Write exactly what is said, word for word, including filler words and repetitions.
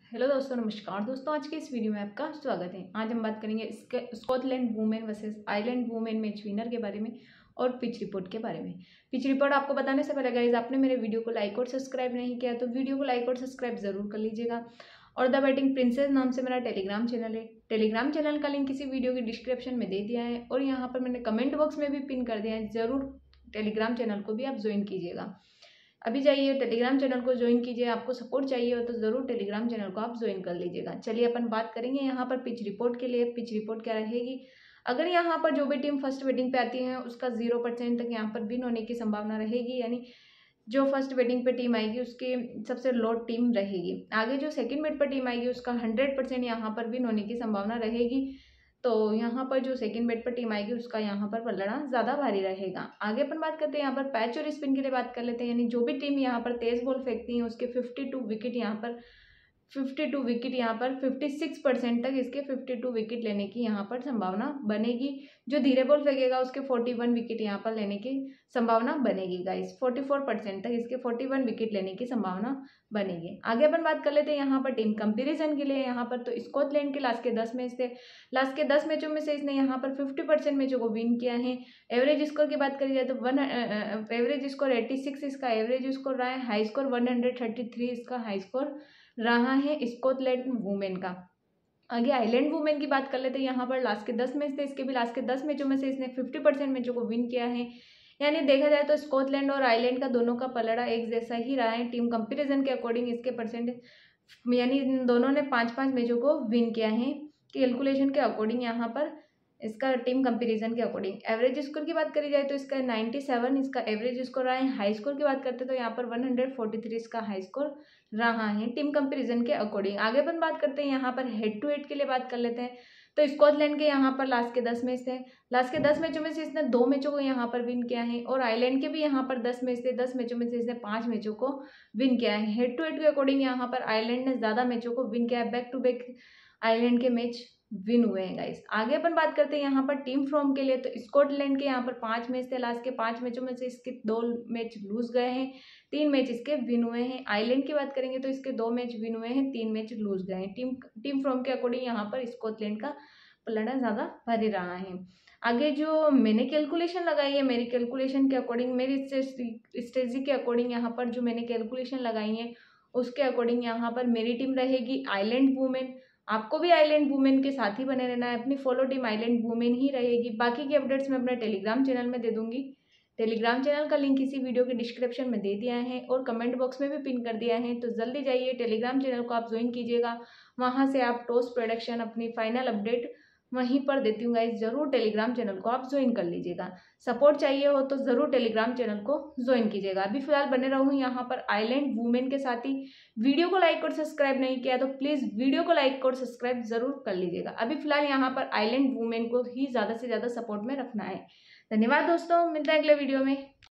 Hello दोस्तों, नमस्कार दोस्तों। आज के इस वीडियो में आपका स्वागत है। आज हम बात करेंगे Scotland women versus Ireland women match winner के बारे में और पिच रिपोर्ट के बारे में। पिच रिपोर्ट आपको बताने से पहले गाइस, आपने मेरे वीडियो को लाइक और सब्सक्राइब नहीं किया तो वीडियो को लाइक और सब्सक्राइब जरूर कर लीजिएगा। और द बैटिंग प्रिंसेस नाम से मेरा टेलीग्राम चैनल है। टेलीग्राम चैनल का लिंक इसी वीडियो की डिस्क्रिप्शन में दे दिया है और यहाँ पर मैंने कमेंट बॉक्स में भी पिन कर दिया है। जरूर टेलीग्राम चैनल को भी आप ज्वाइन कीजिएगा। अभी जाइए टेलीग्राम चैनल को ज्वाइन कीजिए। आपको सपोर्ट चाहिए हो तो ज़रूर टेलीग्राम चैनल को आप ज्वाइन कर लीजिएगा। चलिए अपन बात करेंगे यहाँ पर पिच रिपोर्ट के लिए। पिच रिपोर्ट क्या रहेगी? अगर यहाँ पर जो भी टीम फर्स्ट बैटिंग पे आती है उसका जीरो परसेंट तक यहाँ पर विन होने की संभावना रहेगी, यानी जो फर्स्ट बैटिंग पे टीम आएगी उसकी सबसे लो टीम रहेगी। आगे जो सेकंड बैट पर टीम आएगी उसका हंड्रेड परसेंट यहाँ पर विन होने की संभावना रहेगी। तो यहाँ पर जो सेकंड बैट पर टीम आएगी उसका यहाँ पर पलड़ा ज़्यादा भारी रहेगा। आगे अपन बात करते हैं यहाँ पर पैच और स्पिन के लिए बात कर लेते हैं, यानी जो भी टीम यहाँ पर तेज बॉल फेंकती है उसके फिफ्टी टू विकेट यहाँ पर फिफ्टी टू विकेट यहाँ पर फिफ्टी सिक्स परसेंट तक इसके फिफ्टी टू विकेट लेने की यहाँ पर संभावना बनेगी। जो धीरे बॉल फेंकेगा उसके फोर्टी वन विकेट यहाँ पर लेने की संभावना बनेगी गाइस। फोर्टी फोर परसेंट तक इसके फोर्टी वन विकेट लेने की संभावना बनेगी। आगे अपन बात कर लेते हैं यहाँ पर टीम कंपेरिजन के लिए। यहाँ पर तो स्कॉटलैंड के लास्ट के दस मैच थे। लास्ट के दस मैचों में से इसने यहाँ पर फिफ्टी परसेंट मैचों को विन किया है। एवरेज स्कोर की बात करी जाए तो one average score eighty six इसका एवरेज स्कोर रहा है। High score one hundred thirty three इसका हाई स्कोर रहा है स्कॉटलैंड वुमेन का। आगे आइलैंड वुमेन की बात कर लेते हैं। यहाँ पर लास्ट के दस मैच थे, इसके भी लास्ट के दस मैचों में से इसने फिफ्टी परसेंट मैचों को विन किया है। यानी देखा जाए तो स्कॉटलैंड और आइलैंड का दोनों का पलड़ा एक जैसा ही रहा है। टीम कंपैरिजन के अकॉर्डिंग इसके परसेंटेज, यानी इन दोनों ने पाँच पाँच मैचों को विन किया है। कैलकुलेशन के अकॉर्डिंग यहाँ पर इसका टीम कंपैरिजन के अकॉर्डिंग एवरेज स्कोर की बात करी जाए तो इसका नाइन्टी सेवन इसका एवरेज स्कोर रहा है। हाई स्कोर की बात करते तो यहाँ पर वन हंड्रेड फोर्टी थ्री इसका हाई स्कोर रहा है टीम कंपैरिजन के अकॉर्डिंग। आगे अपन बात करते हैं यहाँ पर हेड टू हेड के लिए बात कर लेते हैं। तो स्कॉटलैंड के यहाँ पर लास्ट के दस मैच थे। लास्ट के दस मैचों में से इसने दो मैचों को यहाँ पर विन किया है और आइलैंड के भी यहाँ पर दस मैच थे। दस मैचों में से इसने पाँच मैचों को विन किया है। हेड टू हेड के अकॉर्डिंग यहाँ पर आइलैंड ने ज़्यादा मैचों को विन किया है। बैक टू बैक आइलैंड के मैच विन हुए हैं गाइस। आगे अपन बात करते हैं यहाँ पर टीम फॉर्म के लिए। तो स्कॉटलैंड के यहाँ पर पांच मैच थे। लास्ट के पांच मैचों में से इसके दो मैच लूज गए हैं, तीन मैच इसके विन हुए हैं। आइलैंड की बात करेंगे तो इसके दो मैच विन हुए हैं, तीन मैच लूज गए हैं। टीम टीम फॉर्म के अकॉर्डिंग यहाँ पर स्कॉटलैंड का पलड़ा ज़्यादा भारी रहा है। आगे जो मैंने कैलकुलेशन लगाई है, मेरी कैलकुलेशन के अकॉर्डिंग, मेरी स्ट्रेटजी के अकॉर्डिंग यहाँ पर जो मैंने कैलकुलेशन लगाई है उसके अकॉर्डिंग यहाँ पर मेरी टीम रहेगी आइलैंड वुमेन। आपको भी आइलैंड वुमेन के साथ ही बने रहना है। अपनी फॉलो टीम आइलैंड वुमेन ही रहेगी। बाकी की अपडेट्स मैं अपने टेलीग्राम चैनल में दे दूंगी। टेलीग्राम चैनल का लिंक इसी वीडियो के डिस्क्रिप्शन में दे दिया है और कमेंट बॉक्स में भी पिन कर दिया है। तो जल्दी जाइए टेलीग्राम चैनल को आप ज्वाइन कीजिएगा। वहाँ से आप टॉस प्रोडक्शन अपनी फाइनल अपडेट वहीं पर देती हूँ गाइस। जरूर टेलीग्राम चैनल को आप ज्वाइन कर लीजिएगा। सपोर्ट चाहिए हो तो ज़रूर टेलीग्राम चैनल को ज्वाइन कीजिएगा। अभी फिलहाल बने रहूँ यहाँ पर आइलैंड वुमेन के साथ ही। वीडियो को लाइक और सब्सक्राइब नहीं किया तो प्लीज़ वीडियो को लाइक और सब्सक्राइब जरूर कर लीजिएगा। अभी फिलहाल यहाँ पर आइलैंड वुमेन को ही ज़्यादा से ज़्यादा सपोर्ट में रखना है। धन्यवाद दोस्तों, मिलते हैं अगले वीडियो में।